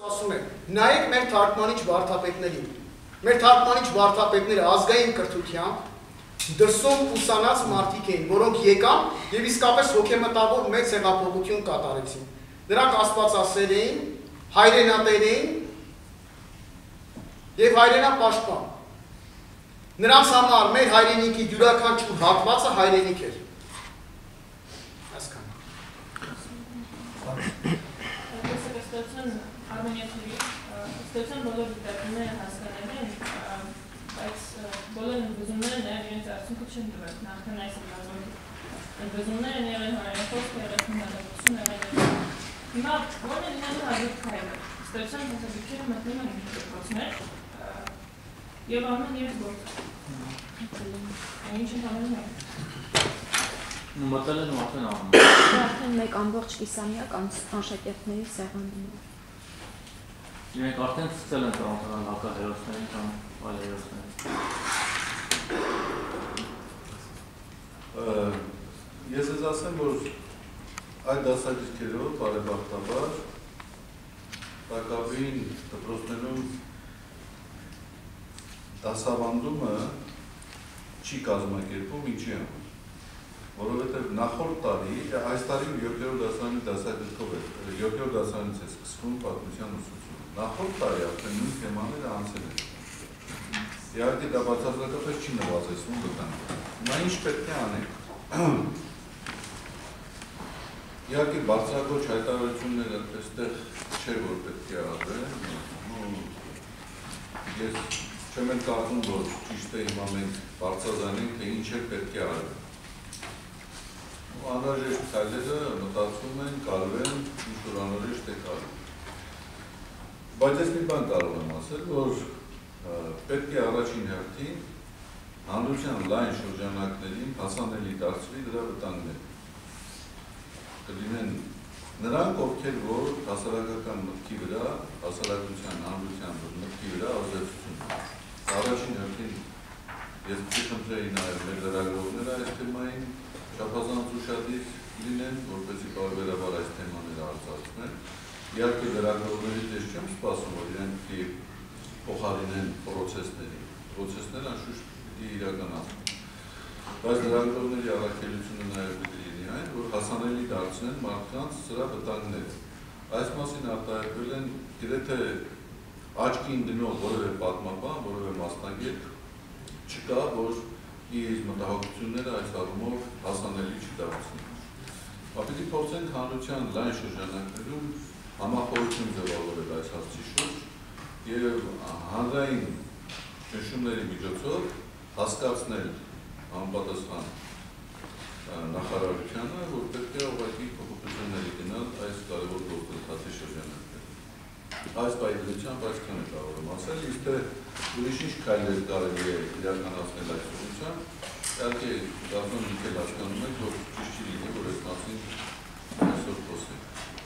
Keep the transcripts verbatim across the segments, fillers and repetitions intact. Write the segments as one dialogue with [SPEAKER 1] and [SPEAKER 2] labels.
[SPEAKER 1] Ասում է, նայեք մեր թարգմանիչ վարդապետներին, մեր թարգմանիչ վարդապետները ազգային կրթությամբ դրսում ուսանած մարդիկ էին, որոնք եկան եւ իսկապես հոգեմտավոր մեծ հեղափոխություն կատարեցին։ Նրանք աստվածասեր էին, հայրենատեր էին եւ հայրենապաշտպան։ Նրանց համար մեր հայրենիքի յուրաքանչյուր հատվածը հայրենիք էր։ Այսքան։
[SPEAKER 2] Արմենիացիների ստեղծան բոլոր դիտարկումները հասկանալի են, բայց բոլոր ընդգծումները նաև իրենց արդյունքը չեն տվել, նախքան այս ընդգծումները եղել հանրախոսք, եղել քննադատություն, եղել հիմա որն է լինելու հաջորդ քայլը, ստեղծան հասարակությունը մտնում են դպրոցներ եւ անում իրենց գործը։ Ինչ են անում են։
[SPEAKER 3] Մտել են ու արդեն անում են։
[SPEAKER 4] Արդեն մեկ ամբողջ կիսամյակ անշակերտների սեղանում է։
[SPEAKER 3] Իրենք արդեն սկսել են տրամադրել հակահերոսներին կամ այլ հերոսներին։
[SPEAKER 5] Ես ես ասեմ, որ այդ դասագիրքերով բարեբախտաբար տակավին դպրոցներում դասավանդումը չի կազմակերպում, ինչի համար։ Որովհետև նախորդ տարի, այս տարի յոթերորդ դասարանի դասագրքով է, յոթերորդ դասարանից է սկսվում պատմության ուսուցումը։ Նախորդ տարի արդեն նույն թեմաները անցել են։ Իհարկե դա բացարձակապես չի նվազեցնում վտանգը։ Հիմա ինչ պետք է անենք։ Իհարկե բարձրագույն հայտարարությունները այստեղ չէ, որ պետք է արվեն։ Ես չեմ էլ կարծում, որ ճիշտ է հիմա մենք բարձրաձայնենք, թե ինչ է պետք է արվեն։ Անհրաժեշտ քայլերը մտածում են, կարվեն, ինչ-որ անհրաժեշտ է կարվում։ Բայց ես մի բան կարող եմ ասել, որ պետք է առաջին հերթին հանրության լայն շրջանակներին հասանելի դարձվի դրա վտանգները։ Կլինեն նրանք, ովքեր որ հասարակական մտքի վրա, հասարակության հանրության մտքի վրա ազդեցություն։ Առաջին հերթին ես խնդրեի նաև մեր լրագրողները այս թեմային չափազանց ուշադիր լինեն, որպեսզի պարբերաբար այս թեմաները արծարծվեն։ Իհարկե լրագրողներից ես չեմ սպասում, որ իրենք պիտի փոխարինեն պրոցեսների, պրոցեսները անշուշտ պիտի իրականացվեն։ Բայց լրագրողների առաքելությունը նաև պիտի լինի այն, որ հասանելի դարձնեն մարդկանց սրա վտանգները։ Այս մասին արտահայտվել են գրեթե աչքին դնող որևէ պատմաբան, որևէ մասնագետ չկա, որ իր մտահոգությունները այս առումով հասանելի չդարձնի։ Պիտի փորձենք հանրության լայն շրջանակներում համախոհություն ձևավորել այս հարցի շուրջ եւ հանրային ճնշումների միջոցով հասկացնել համապատասխան նախարարությանը, որ պետք է ուղղակի փոփոխությունների գնալ այս կարևոր գործընթացի շրջանակներում։ Այս պայմանությամբ այսքան է կարող եմ ասել, իսկ թե ուրիշ ինչ քայլեր կարելի է իրականացնել այս ուղղությամբ, իհարկե դառնում ինքն էլ հասկանում եք, որ ճիշտ չի լինի, որ այս մասին այսօր խոսենք։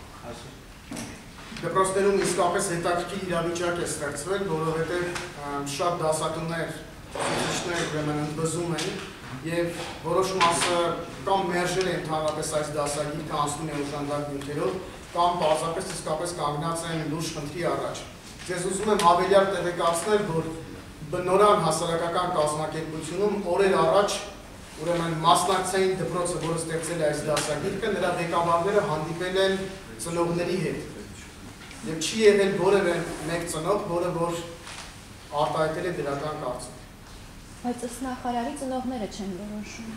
[SPEAKER 1] Դպրոցներում իսկապես հետաքրքիր իրավիճակ է ստեղծվել, որովհետև շատ դասատուներ, ուսուցիչներ ուրեմն ընդվզում են եւ որոշ մասը կամ մերժել են ընդհանրապես այս դասագիրքը անցնում են օժանդակ նյութերով, կամ պարզապես իսկապես կանգնած են լուրջ խնդրի առաջ։ Ես ուզում եմ հավելյալ տեղեկացնել, որ բնորան հասարակական կազմակերպությունում օրեր առաջ ուրեմն մասնակցային դպրոցը, որը ստեղծել է այս դասագիրքը, նրա ղեկավարները հանդիպել են ծնողների հետ։ Եվ չի եղել որևէ մեկ ծնող, որը որ արտահայտել է դրական կարծիք։
[SPEAKER 4] Բայց ըստ նախարարի ծնողները չեն որոշում։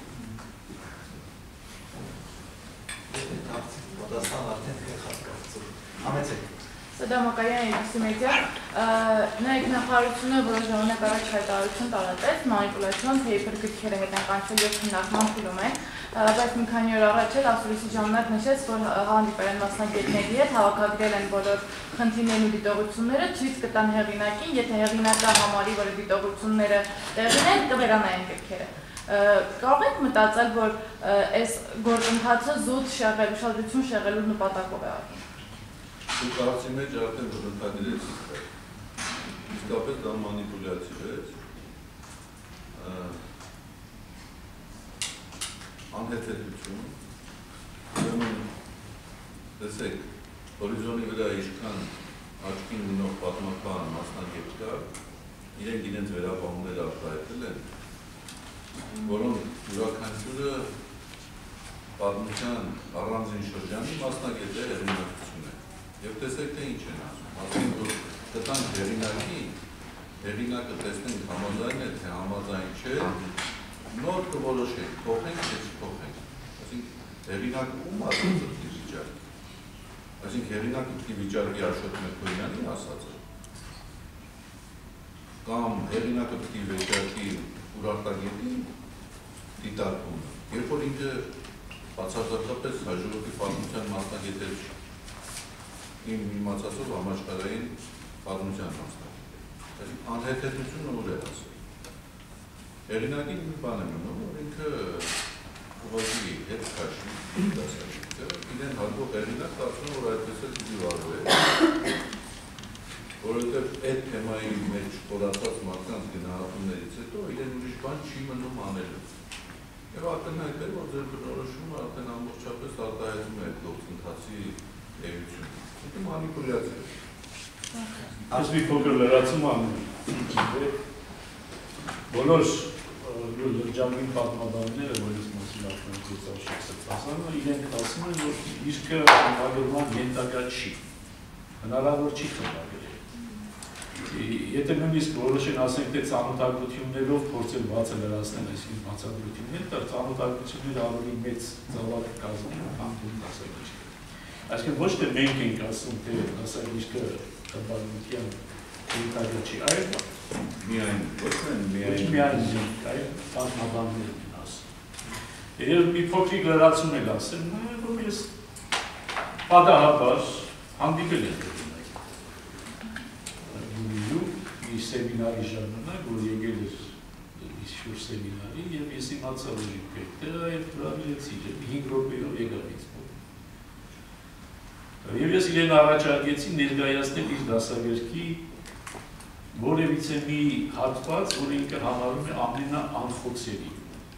[SPEAKER 2] Սադամակայան Էլիսի մեդիա, նայեք նախարարությունը որոշ ժամանակ առաջ հայտարարություն տարածեց մանիպուլյացիոն, թե իբր գրքերը հետանկանչել եւ քննարկման փուլում են, բայց մի քանի օր առաջ էլ ասուլիսի ժամանակ նշեց, որ հանդիպել են մասնագետների հետ, հավաքագրել են բոլոր խնդիրներն ու դիտողությունները, ցույց կտան հեղինակին, եթե հեղինակը համարի, որ դիտողությունները տեղին են, կվերանային գրքերը։ Կարող եք մտածել, որ այս գործընթացը զուտ շեղել, ուշադրություն շեղելու նպատակով է արվում։
[SPEAKER 5] Դու կարծի մեջ արդեն բնութագրեցիք, իսկապես դա մանիպուլյացիվ է, անհեթեթություն, ուրեմն տեսեք, հորիզոնի վրա ինչքան իրենք իրենց վերապահումները արտահայտել են, որոնք յուրաքանչյուրը պատմության առանձին շրջանի մասնագետ է հեղինակություն է։ Եվ տեսեք թե ինչ են ասում, ասում որ կտանք հեղինակի, հեղինակը տեսնենք համաձայն է, թե համաձայն չէ, նոր կորոշենք, փոխենք, թե չփոխենք։ Այսինքն հեղինակը ում ասած է վիճակի։ Այսինքն հեղինակի վիճակի Աշոտ Մերկոյանի ասածը կամ հեղինակը վիճակի ուրարտագետի դիտարկումը, երբ որ ինքը բացարձակապես հաջորդի պատմության մասնագետեր չի, իմ իմացածով համաշխարհային պատմության մասնագետ է։ Այսինքն անհեթեթությունը ուր է հասել։ Հեղինակին մի բան եմ ունում, որ ինքը ուղղակի հետ քաշի դասագետը, իրեն հարգող հեղինակ դարձնում, որ այդպես էլ պիտի վարվի է, որովհետև այդ թեմայի մեջ խորացած մարդկանց գնահատումներից հետո իրեն ուրիշ բան չի մնում անելու։ Եվ ակնհայտ է, որ ձեր բնորոշումը արդեն ամբողջապես արտահայտում է այդ գործընթացի էությունը։ Դա մանիպուլյացիա է։
[SPEAKER 6] Ես մի փոքր լրացում անում բոլոր լրջագույն պատմաբանները, որ ես մասին ասում եմ Աշոտ Սրբազանը, իրենք ասում են, որ իրքը խմբագրման ենթակա չի, հնարավոր չի խմբագրել։ Եթե նույնիսկ որոշեն ասենք, թե ծանոթագրություններով փորձել բացը լրացնել այսինքն բացատրություններ, դա ծանոթագրությունները ավելի մեծ ծավալ կազմում, քան դու դասագիրքը։ Այսինքն ոչ թե մենք ենք ասում, թե դասագիրքը խմբագրության ենթակա չի, այլ
[SPEAKER 5] միայն ոչ
[SPEAKER 6] միայն միայն այլ պատմաբաններն են ասում։ Եվ մի փոքրիկ լրացում էլ ասեմ, որ ես պատահաբար հանդիպել եմ մի սեմինարի ժամանակ, որ եկել էր ինչ-որ սեմինարի, և ես իմացա, որ իմ պետը այդ հրավիրեցի, հինգ րոպեով եկավ ինձ մոտ։ Եվ ես իրեն առաջարկեցի ներկայացնել իր դասագրքի որևիցե մի հատված, որ ինքը համարում է ամենաանխոցելի։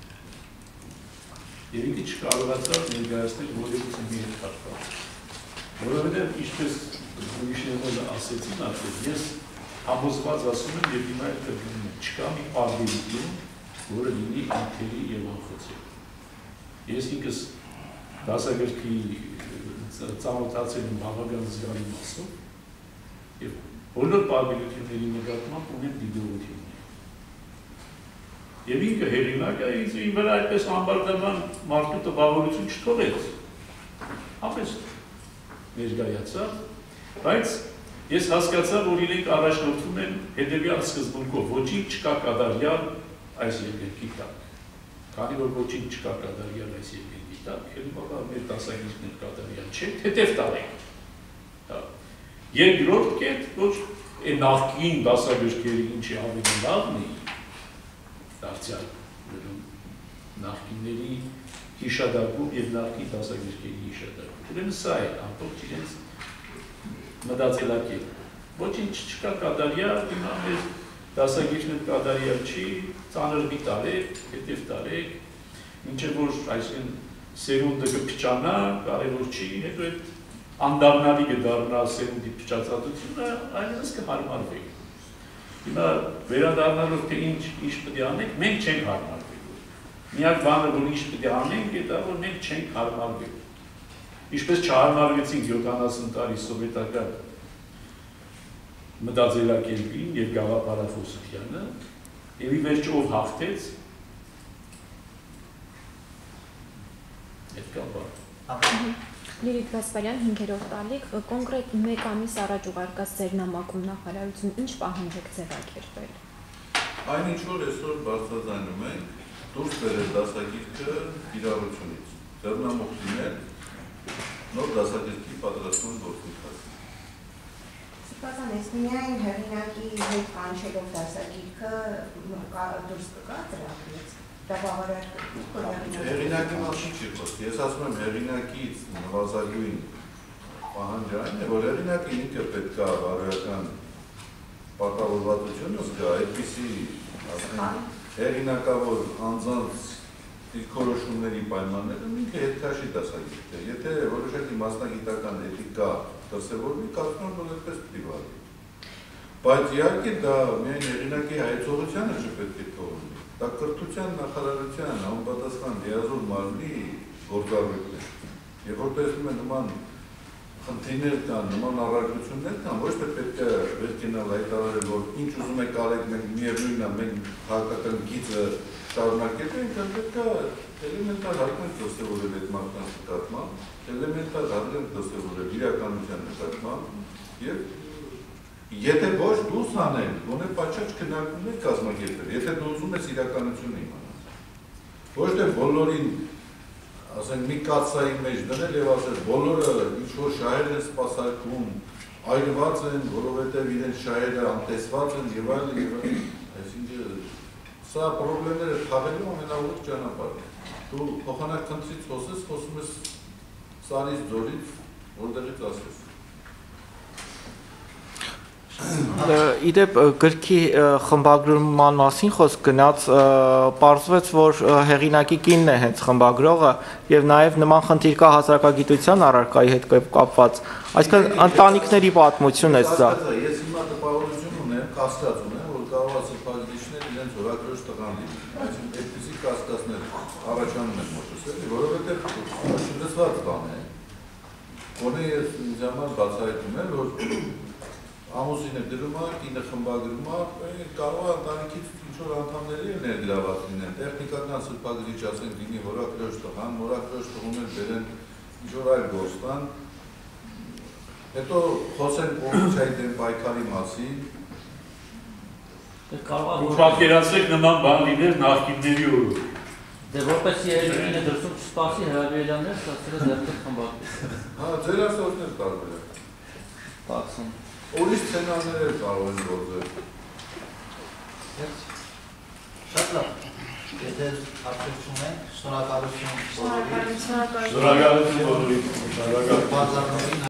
[SPEAKER 6] Եվ ինքը չկարողացավ ներկայացնել որևիցե մի հատված։ Որովհետև ինչպես ուրիշները ասեցին արդեն, ես համոզված ասում եմ և հիմա էլ կրկնում եմ, չկա մի պարբերություն, որը լինի անթերի և անխոցելի։ Ես ինքս դասագրքի ծանոթացել եմ բավական զգալի մասով և բոլոր պարբերությունների նկատմամբ ունեմ դիտողություններ։ Եվ ինքը հեղինակը իմ վրա այդպես ամբարտական մարդու տպավորություն չթողեց, ապես ներկայացավ, բայց ես հասկացա, որ իրենք առաջնորդվում են հետևյալ սկզբունքով, ոչինչ չկա կատարյալ այս երկրի տակ։ Քանի որ ոչինչ չկա կատարյալ այս երկրի տակ, ելի բաղա մեր դասագիրքն կատարյալ չէ, հետև տարենք։ Երկրորդ կետ, որ այն նախկին դասագրքերի ինչի ավելի լավն է, դարձյալ նախկինների հիշադակում և նախկին դասագրքերի հիշադակում։ Ուրեմն սա է ամբողջ իրենց մտածելակերպը։ Ոչինչ չկա կատարյալ, հիմա մեր դասագիրքն կատարյալ չի, ծանր մի տարեք, հետև տարեք, մինչև որ այսինքն սերունդը կփչանա, կարևոր չի, հետո այդ անդառնալի կդառնա սերունդի փչացածությունը, այլևս կհարմարվի։ Հիմա վերադառնալով թե ինչ ինչ պետք է անենք, մենք չենք հարմարվի։ Միակ բանը, որ ինչ պետք է անենք, դա որ մենք չենք հարմարվի։ Ինչպես չհարմարվեցինք յոթանասուն տարի սովետական մտածելակերպին և գաղափարախոսությանը, և ի վերջ ով հաղթեց, այդ կան բան։
[SPEAKER 4] Լիլիթ Գասպարյան, հինգերորդ տարիք, կոնկրետ մեկ ամիս առաջ ուղարկած ձեր նամակում նախարարություն ինչ պահանջ եք ձևակերպել։
[SPEAKER 5] Այն ինչ որ այսօր բարձրաձայնում ենք, դուրս բերել դասագիրքը կիրառությունից, ձեռնամուխ լինել նոր դասագիրքի պատրաստման գործընթացը։
[SPEAKER 7] Սրբազան, ես միայն հեղինակի հետ կանչելով դասագիրքը դուրս կգա դրանից։
[SPEAKER 5] Հեղինակի մասին չի խոսք, ես ասում եմ հեղինակից նվազագույն պահանջը այն է, որ հեղինակը ինքը պետք է բարոյական պարտավորվածությունը զգա, այդպիսի հեղինակավոր անձանց դիրքորոշումների պայմաններում ինքը հետ քաշի դասագիրքը, եթե որոշակի մասնագիտական էթիկա դրսևորվի, կարծում եմ, որ այդպես պիտի վարվի։ Բայց իհարկե դա միայն հեղինակի հայեցողությանը չպետք է թողնի։ Դա կրթության նախարարության համապատասխան լիազոր մարմնի գործառույթն է։ Եվ որ տեսնում են նման խնդիրներ կան, նման առարկություններ կան, ոչ թե պետք է վերքենալ հայտարարել, որ ինչ ուզում եք արեք, մենք միևնույնն է, մենք քաղաքական գիծը շարունակել ենք, այլ պետք է էլեմենտար հարգանք դրսևորել այդ մարդկանց նկատմամբ, էլեմենտար հարգանք դրսևորել իրականության նկատմամբ եւ եթե ոչ դուրս անել, գոնե պատշաճ քննարկումներ կազմակերպել, եթե դու ուզում ես իրականությունը իմանալ։ Ոչ թե բոլորին ասենք մի կացայի մեջ դնել եւ ասել բոլորը ինչ որ շահեր են սպասարկում, այրված են, որովհետեւ իրենց շահերը անտեսված են եւ այլն եւ այլն։ Այսինքն սա խնդիրները թաղելու ամենաուղիղ ճանապարհն է։ Դու փոխանակ քննից խոսես, խոսում ես սարից ձորից, որտեղից ասես։
[SPEAKER 8] Իդեպ գրքի խմբագրման մասին խոսք գնաց, պարզվեց, որ հեղինակի կինն է հենց խմբագրողը եւ նաեւ նման խնդիր կա հասարակագիտության առարկայի հետ կապված, այսինքն ընտանիքների պատմություն է սա։
[SPEAKER 5] Ես հիմա տպավորություն ունեմ, կասկած ունեմ, որ կարող է սրբազգիչներ իրենց հորագրոջ տղան լինեն, այսինքն այդպիսի կասկածներ առաջանում են մոտս, էլի, որովհետեւ չլսված բան է։ Գոնե ես ինձ համար բացահայտում եմ, որ ամուսինը գրում է, կինը խմբագրում է, կարող է ընտանիքից ինչ-որ անդամների էլ ներգրաված լինեն, տեխնիկական սրբագրիչ ասենք լինի հորագրոջ տղան, հորագրոջ տղում էլ բերեն ինչ-որ այլ գործան, հետո խոսեն կոռուպցիայի դեմ պայքարի մասին։
[SPEAKER 6] Ու պատկերացրեք նման բան լիներ նախկինների օրոք։
[SPEAKER 3] Դե որպես երևինը դրսում չսպասի հրավիրելաններ, ստացել է դեպքը խմբագրություն։
[SPEAKER 5] Հա, ձեր ասողներ տարբեր է։
[SPEAKER 3] Պակսում։
[SPEAKER 5] Ուրիշ սցենարներ էլ կարող են գործել։
[SPEAKER 9] Շատ լավ։ Եթե հարցեր չունենք, շնորհակալություն բոլորին։
[SPEAKER 2] Շնորհակալություն։
[SPEAKER 6] Շնորհակալություն բոլորին։ Շնորհակալություն։